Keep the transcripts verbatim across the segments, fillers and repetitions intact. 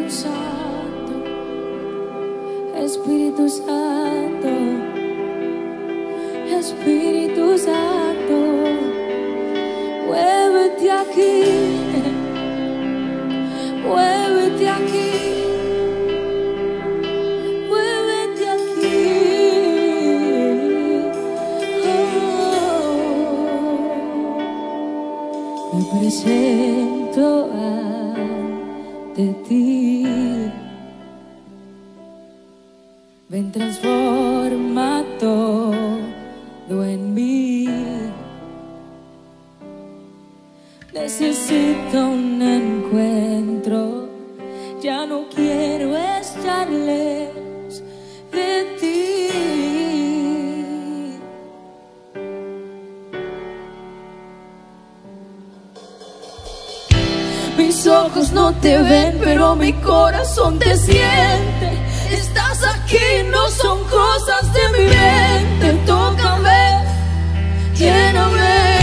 Santo, Espíritu Santo, Espíritu Santo, muévete aquí, muévete aquí, muévete aquí. Oh, me presento ante ti. Ven, transforma todo en mí. Necesito un encuentro. Ya no quiero estar lejos de ti. Mis ojos no te ven, pero mi corazón te siente. Estás aquí, no son cosas de mi mente. Tócame, lléname.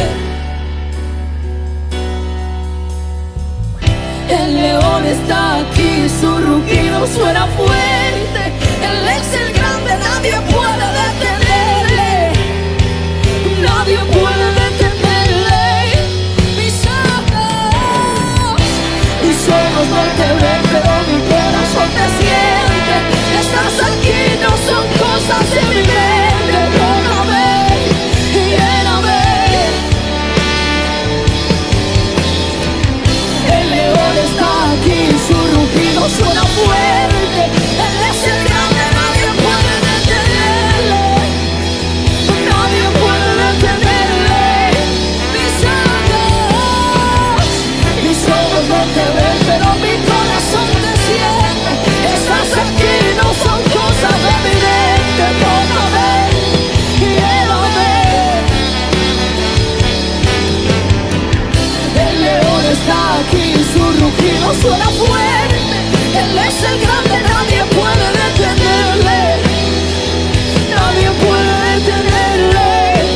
El león está aquí, su rugido suena fuerte. Él es el grande, nadie puede detenerle. Nadie puede detenerle. Mis ojos, mis ojos no te ven, pero mi corazón te siente. Estás aquí, no son cosas de mi mente. Tócame, lléname. El león está aquí, su rugido suena fuerte. Él es el grande, nadie puede detenerle. Nadie puede detenerle. Mis ojos, mis ojos no te ven, pero mi corazón te siente. Estás aquí, no son cosas de mi mente. Tócame, llévame. El león está aquí, su rugido suena fuerte. Él es el grande, nadie puede detenerle. Nadie puede detenerle.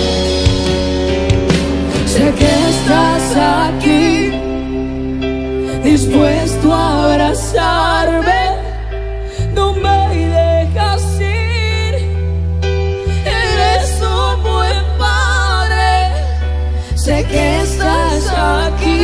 Sé que estás aquí, dispuesto a abrazarme. No me dejas ir. Eres un buen padre. Sé que estás aquí,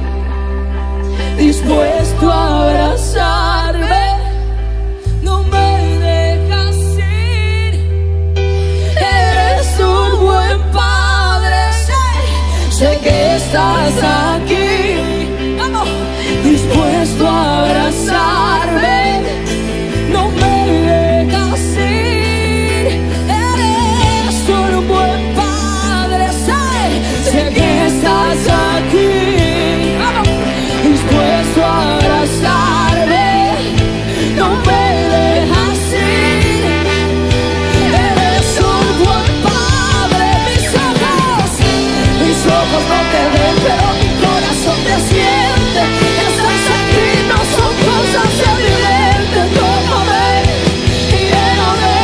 dispuesto a abrazarme. No me dejas ir. Eres un buen padre. Sé, sé que estás aquí, vamos, dispuesto a abrazarme. No me dejas ir. Eres un buen padre. Sé, sé que estás aquí, vamos, dispuesto a abrazarme. No me dejas ir. Eres un buen padre. Mis ojos, mis ojos no te ven, pero mi corazón te siente. Estás aquí, no son cosas de mi mente. Tócame, lléname.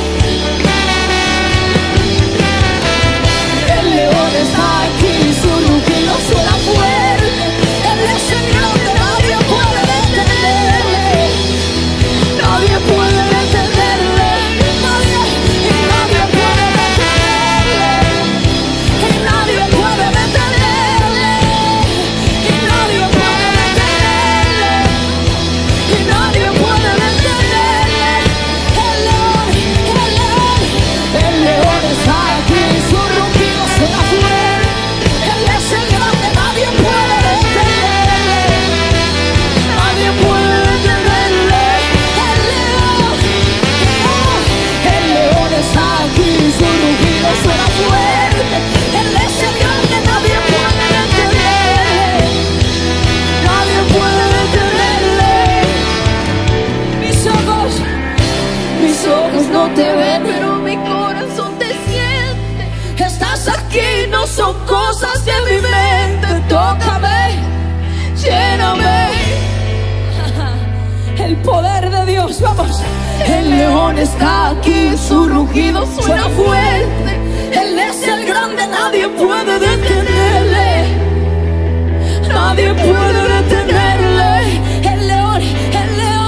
El león está aquí, su rugido suena fuerte. Él es el grande, nadie puede detenerle. Nadie puede detenerle. Nadie, y nadie puede detenerle. Y nadie puede detenerle. Y nadie puede detenerle. Y nadie puede detenerle. El león, el león, el león está aquí, su rugido suena fuerte. Él es el grande, nadie puede detenerle. Nadie puede detenerle. El león, oh, el león está aquí, su rugido suena fuerte. Él es el grande, nadie puede detenerle. Nadie puede detenerle. Mis ojos, mis ojos no te ven, pero mi corazón te siente. Estás aquí, no son cosas de mi mente. Tócame, lléname. El poder de Dios, vamos. El león está aquí, su rugido suena fuerte. Él es el grande, nadie puede detenerle. Nadie puede detenerle. El león, el león.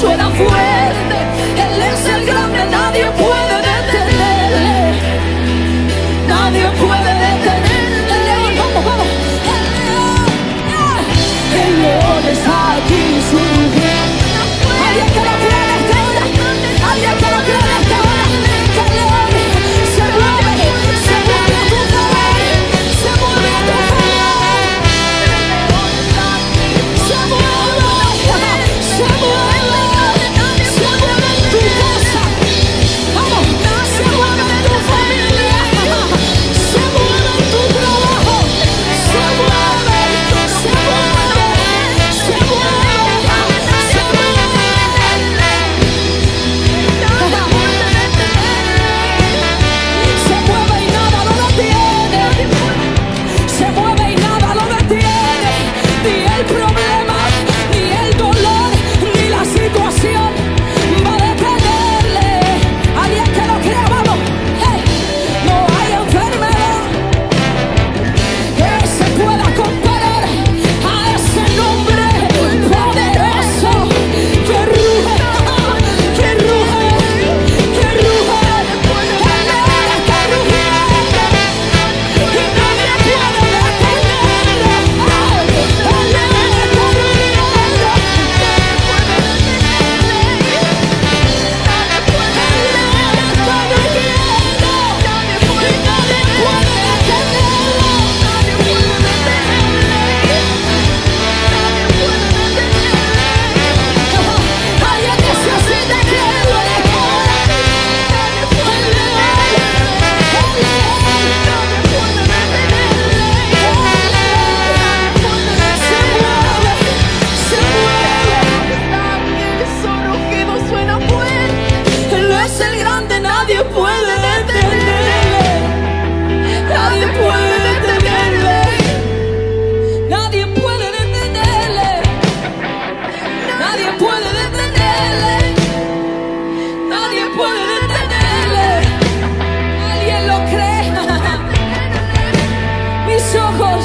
suena fuerte. Él es el grande, nadie puede detenerle. Nadie puede detenerle. El león, vamos, vamos. El león, ah. El león está aquí, su mujer. Alguien que lo crea en esta hora. Alguien que lo crea en esta hora. Que el león se mueve, se mueve a tu favor, se mueve a tu favor. Se mueve, se mueve, se mueve en tu casa. Vamos, se mueve en tu familia, se mueve en tu trabajo, se mueve, se mueve, se mueve, se mueve. Se mueve y nada lo detiene. Se mueve y nada lo detiene. Ni el problema, ni el dolor, ni la situación va a detenerle. Alguien que lo crea, vamos. Hey, no hay enfermedad que se pueda comparar a ese nombre poderoso que ruge, que ruge, que ruge. El león está rugiendo y nadie puede detenerlo. El león está rugiendo. Alguien necesita creerlo en esta hora. El león, el león se mueve, se mueve. Su rugido suena fuerte. Él es el grande, nadie puede detenerle. Nadie puede detenerle. Nadie puede detenerle. Nadie puede detenerle. Nadie puede detenerle. ¿Alguien lo cree? Mis ojos,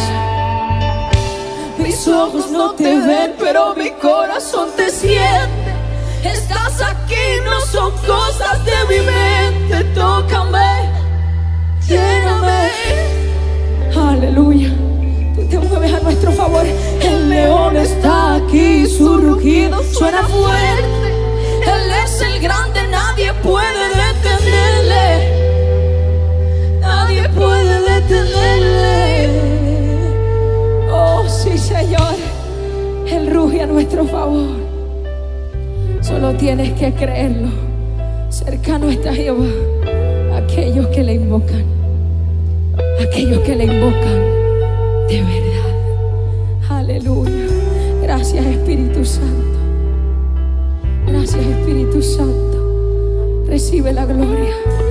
mis ojos no te ven, pero mi corazón te siente. Estás aquí, no son cosas de mi mente. Tócame, lléname. Aleluya. Tú te mueves a nuestro favor. El león está aquí, su rugido suena fuerte. Él es el grande, nadie puede detenerle. Nadie puede detenerle. Oh, sí, Señor. Él ruge a nuestro favor. Solo tienes que creerlo. Cercano está Jehová a aquellos que le invocan. Aquellos que le invocan de verdad. Aleluya. Gracias, Espíritu Santo. Gracias, Espíritu Santo. Recibe la gloria.